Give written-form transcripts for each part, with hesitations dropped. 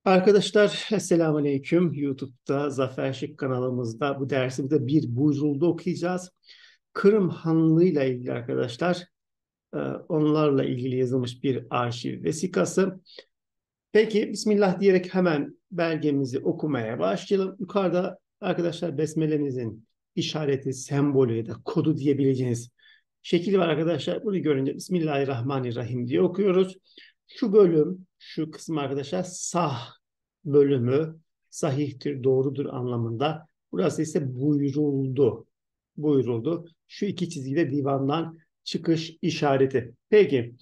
Arkadaşlar, Esselamu Aleyküm. YouTube'da Zafer Şık kanalımızda bu dersimizde bir buyruldu okuyacağız. Kırım Hanlığı ile ilgili arkadaşlar, onlarla ilgili yazılmış bir arşiv vesikası. Peki, Bismillah diyerek hemen belgemizi okumaya başlayalım. Yukarıda arkadaşlar besmelemizin işareti, sembolü ya da kodu diyebileceğiniz şekil var arkadaşlar. Bunu görünce Bismillahirrahmanirrahim diye okuyoruz. Şu bölüm, şu kısım arkadaşlar sah bölümü, sahihtir, doğrudur anlamında. Burası ise buyuruldu. Buyuruldu. Şu iki çizgide divandan çıkış işareti. Peki,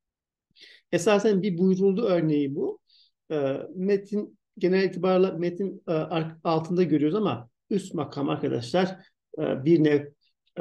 esasen bir buyuruldu örneği bu. Metin genel itibarla metin altında görüyoruz ama üst makam arkadaşlar bir nev e,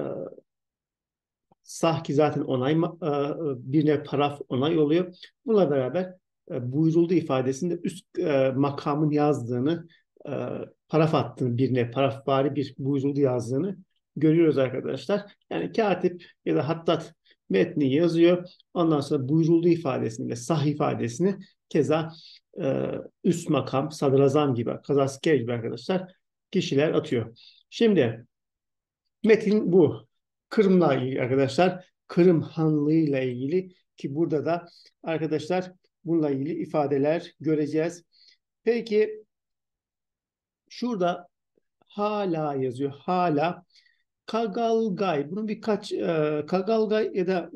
sah ki zaten bir nev paraf onay oluyor. Bununla beraber buyuruldu ifadesinde üst makamın yazdığını e, paraf attığını bir nev parafvari bir buyuruldu yazdığını görüyoruz arkadaşlar. Yani katip ya da hattat metni yazıyor. Ondan sonra buyuruldu ifadesini ve sah ifadesini keza üst makam, sadrazam gibi, kazasker gibi arkadaşlar kişiler atıyor. Şimdi metin bu. Kırım'la ilgili arkadaşlar. Kırım Hanlığı ile ilgili ki burada da arkadaşlar bununla ilgili ifadeler göreceğiz. Peki şurada hala yazıyor. Hala Kagalgay. Bunun birkaç Kagalgay ya da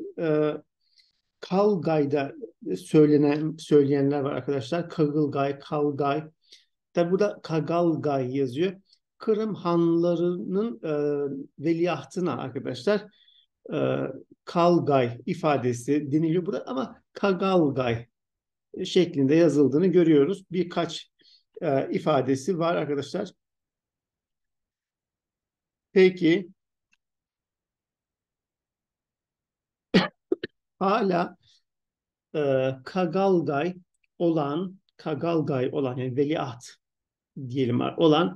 Kalgay'da söyleyenler var arkadaşlar. Kagılgay, Kalgay. Tabi burada Kagalgay yazıyor. Kırım Hanlarının veliahtına arkadaşlar e, Kalgay ifadesi deniliyor burada ama Kagalgay şeklinde yazıldığını görüyoruz. Birkaç ifadesi var arkadaşlar. Peki hala Kagalgay olan yani veliaht diyelim olan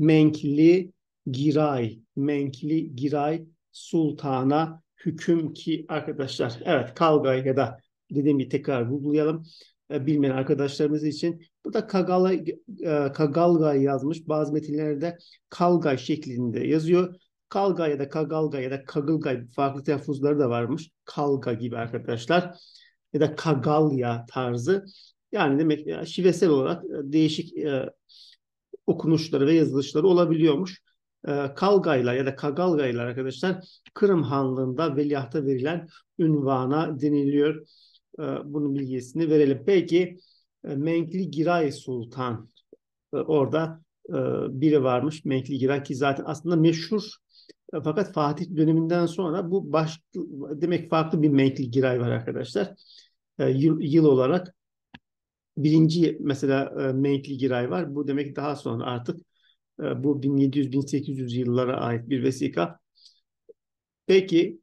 Menkli Giray Sultan'a hüküm ki arkadaşlar evet Kalgay ya da dediğim gibi tekrar vurgulayalım bilmeyen arkadaşlarımız için burada Kagalgay yazmış bazı metinlerde Kalgay şeklinde yazıyor. Kalgay ya da Kagalgay ya da Kagılgay farklı telaffuzları da varmış. Kalga gibi arkadaşlar ya da Kagalya tarzı. Yani demek şivesel olarak değişik okunuşları ve yazılışları olabiliyormuş. Kalgaylar ya da Kagalgaylar arkadaşlar Kırım Hanlığı'nda veliahta verilen ünvana deniliyor. Bunun bilgisini verelim. Peki Menkli Giray Sultan orada biri varmış. Menkli Giray ki zaten aslında meşhur fakat Fatih döneminden sonra bu demek farklı bir Menkli Giray var arkadaşlar. Yıl olarak birinci mesela Menkli Giray var. Bu demek daha sonra artık bu 1700-1800 yıllara ait bir vesika. Peki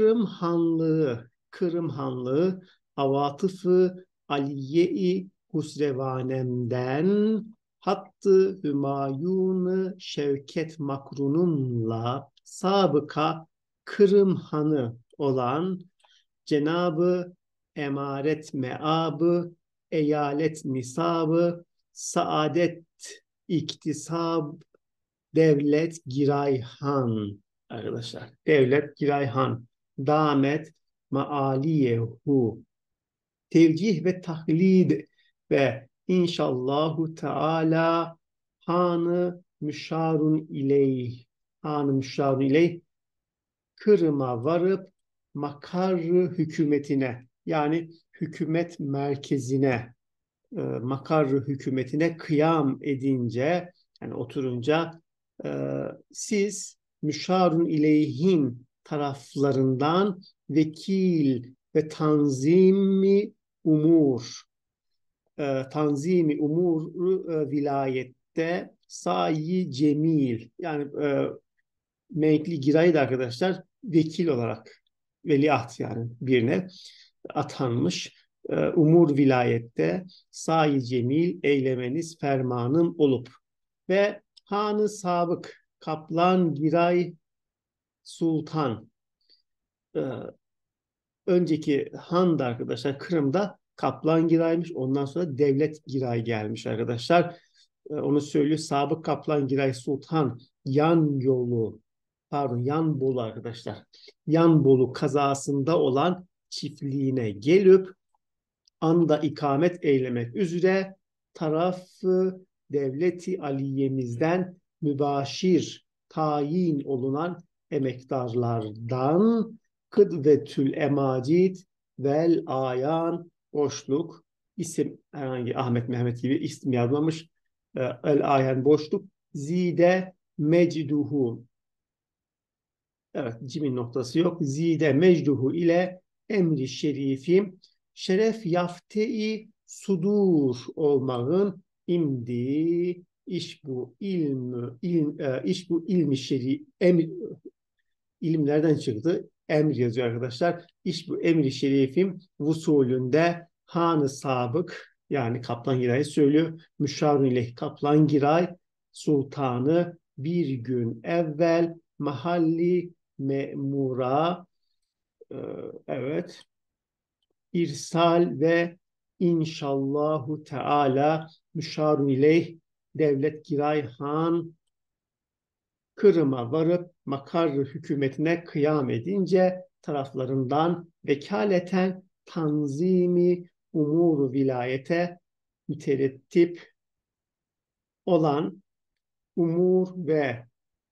Kırım Hanlığı Avatıfı Aliye-i Husrevanem'den Hattı Hümayun Şevket Makrun'unla sabıka Kırım Hanı olan Cenabı Emaret Meabı Eyalet Nisabı Saadet İktisab Devlet Girayhan arkadaşlar. Devlet Girayhan. Damet maaliyehu. Tevcih ve tahlid ve inşallahu teala hanı müşarun ileyh. Hanı müşarun ileyh. Kırım'a varıp makarrı hükümetine yani hükümet merkezine makarrı hükümetine kıyam edince yani oturunca siz müşarun ileyhin taraflarından vekil ve tanzimi umur vilayette sayi cemil yani Menkli Giray da arkadaşlar vekil olarak veliaht yani birine atanmış. Umur vilayette sayi cemil eylemeniz fermanım olup ve Hanı Sabık Kaplan Giray Sultan önceki Han da arkadaşlar Kırım'da Kaplan Giray'mış. Ondan sonra Devlet Giray gelmiş arkadaşlar. Onu söylüyor. Sabık Kaplan Giray Sultan Yan Bolu arkadaşlar. Yan Bolu kazasında olan çiftliğine gelip anda ikamet eylemek üzere tarafı devleti aliyemizden mübaşir tayin olunan emektarlardan kıdvetül emacid vel ayan boşluk isim herhangi Ahmet Mehmet gibi isim yazmamış. El ayan boşluk zide mecduhu, evet, cimin noktası yok. Zide mecduhu ile emri şerifim şeref yaftei sudur olmağın imdi iş bu iş bu ilmi şerif ilimlerden çıktı. Emir yazıyor arkadaşlar. İş bu emri şerifim vusulünde hanı sabık yani Kaplan Giray'ı söylüyor. Müşavir ileyh Kaplan Giray sultanı bir gün evvel mahalli memura evet irsal ve inşallahu teala müşavir ileyh Devlet Giray Han Kırım'a varıp makar hükümetine kıyam edince taraflarından vekaleten tanzimi umuru vilayete müterettip olan umur ve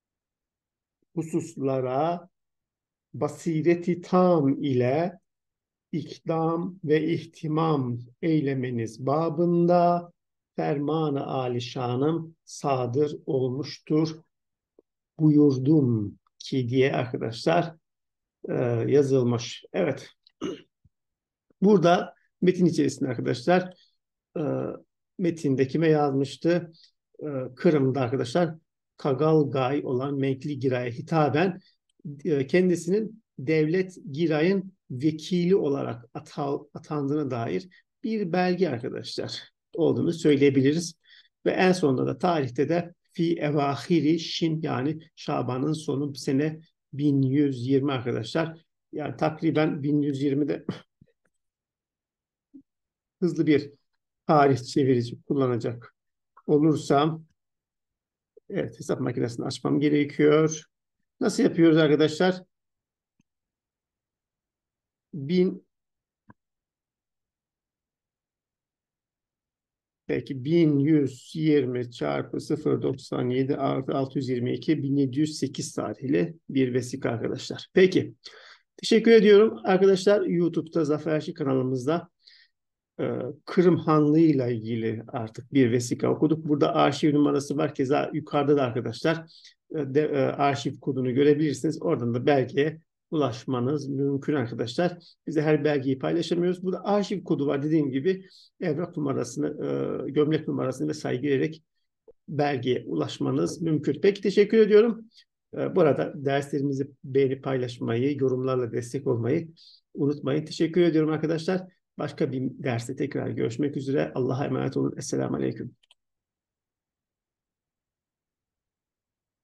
hususlara basireti tam ile ikdam ve ihtimam eylemeniz babında ferman-ı alişanım sadır olmuştur buyurdum ki diye arkadaşlar yazılmış. Evet. Burada metin içerisinde arkadaşlar e, metinde kime yazmıştı? Kırım'da arkadaşlar Kagalgay olan Menkli Giray'a hitaben kendisinin Devlet Giray'ın vekili olarak atandığına dair bir belge arkadaşlar olduğunu söyleyebiliriz. Ve en sonunda da tarihte de fi evahiri Şin yani Şaban'ın sonu sene 1120 arkadaşlar. Yani takriben 1120'de hızlı bir tarih çevirici kullanacak olursam, evet, hesap makinesini açmam gerekiyor. Nasıl yapıyoruz arkadaşlar? 1000 peki 1120 çarpı 0,97 artı 622 1708 tarihli bir vesika arkadaşlar. Peki. Teşekkür ediyorum arkadaşlar. YouTube'da Zafer Şık kanalımızda Kırım Hanlığı ile ilgili artık bir vesika okuduk. Burada arşiv numarası var. Keza yukarıda da arkadaşlar arşiv kodunu görebilirsiniz. Oradan da belgeye ulaşmanız mümkün arkadaşlar. Biz de her belgeyi paylaşamıyoruz. Burada arşiv kodu var. Dediğim gibi evrak numarasını, gömlek numarasını ve saygılayarak belgeye ulaşmanız mümkün. Peki teşekkür ediyorum. Bu arada derslerimizi beğenip paylaşmayı, yorumlarla destek olmayı unutmayın. Teşekkür ediyorum arkadaşlar. Başka bir derste tekrar görüşmek üzere. Allah'a emanet olun. Esselamu Aleyküm.